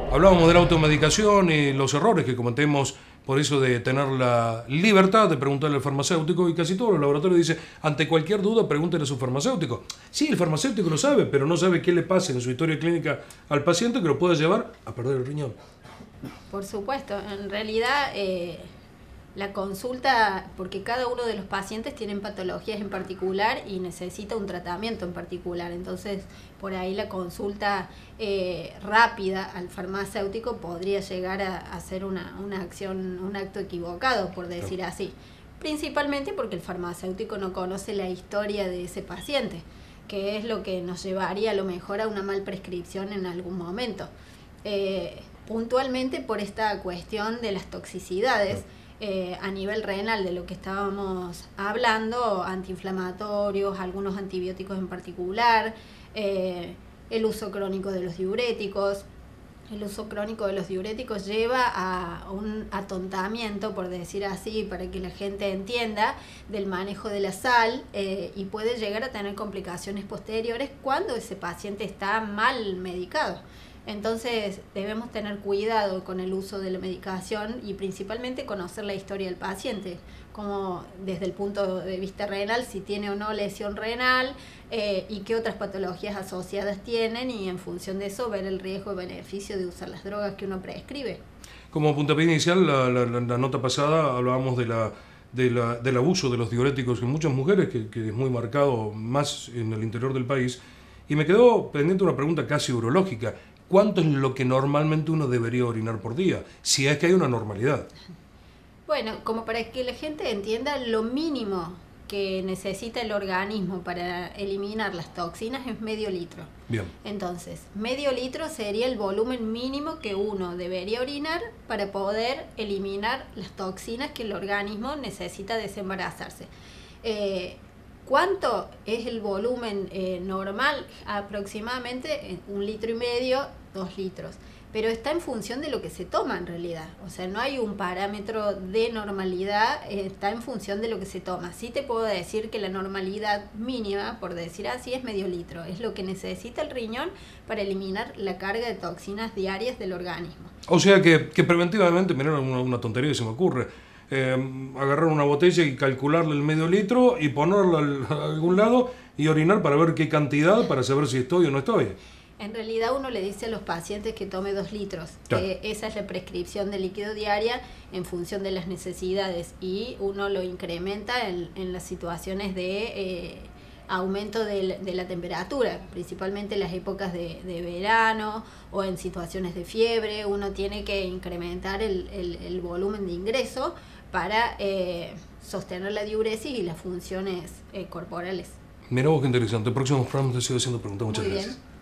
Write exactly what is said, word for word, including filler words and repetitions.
Hablábamos de la automedicación y los errores que cometemos por eso de tener la libertad de preguntarle al farmacéutico, y casi todos los laboratorios dicen, ante cualquier duda pregúntele a su farmacéutico. Sí, el farmacéutico lo sabe, pero no sabe qué le pasa en su historia clínica al paciente que lo puede llevar a perder el riñón. Por supuesto, en realidad eh, la consulta, porque cada uno de los pacientes tienen patologías en particular y necesita un tratamiento en particular, entonces por ahí la consulta eh, rápida al farmacéutico podría llegar a, a ser una, una acción, un acto equivocado, por decir así, principalmente porque el farmacéutico no conoce la historia de ese paciente, que es lo que nos llevaría a lo mejor a una mal prescripción en algún momento. Eh, puntualmente por esta cuestión de las toxicidades eh, a nivel renal, de lo que estábamos hablando, antiinflamatorios, algunos antibióticos en particular, eh, el uso crónico de los diuréticos. El uso crónico de los diuréticos lleva a un atontamiento, por decir así, para que la gente entienda, del manejo de la sal eh, y puede llegar a tener complicaciones posteriores cuando ese paciente está mal medicado. Entonces debemos tener cuidado con el uso de la medicación y principalmente conocer la historia del paciente, como desde el punto de vista renal, si tiene o no lesión renal eh, y qué otras patologías asociadas tienen, y en función de eso ver el riesgo y beneficio de usar las drogas que uno prescribe. Como puntapié inicial, la, la, la nota pasada hablábamos de la, de la, del abuso de los diuréticos en muchas mujeres, que, que es muy marcado más en el interior del país, y me quedó pendiente una pregunta casi urológica. ¿Cuánto es lo que normalmente uno debería orinar por día? Si es que hay una normalidad. Bueno, como para que la gente entienda, lo mínimo que necesita el organismo para eliminar las toxinas es medio litro. Bien. Entonces, medio litro sería el volumen mínimo que uno debería orinar para poder eliminar las toxinas que el organismo necesita desembarazarse. Eh, ¿Cuánto es el volumen eh, normal? Aproximadamente un litro y medio, dos litros. Pero está en función de lo que se toma en realidad. O sea, no hay un parámetro de normalidad, eh, está en función de lo que se toma. Sí te puedo decir que la normalidad mínima, por decir así, es medio litro. Es lo que necesita el riñón para eliminar la carga de toxinas diarias del organismo. O sea que, que preventivamente, mirá, una, una tontería que se me ocurre, Eh, agarrar una botella y calcularle el medio litro y ponerla al, a algún lado y orinar para ver qué cantidad, para saber si estoy o no estoy. En realidad uno le dice a los pacientes que tome dos litros, claro. que esa es la prescripción de líquido diaria en función de las necesidades, y uno lo incrementa en, en las situaciones de eh, aumento de, de la temperatura, principalmente en las épocas de, de verano o en situaciones de fiebre. Uno tiene que incrementar el, el, el volumen de ingreso para eh, sostener la diuresis y las funciones eh, corporales. Mira vos qué interesante. El próximo programa te sigo haciendo preguntas. Muchas Muy gracias. Bien.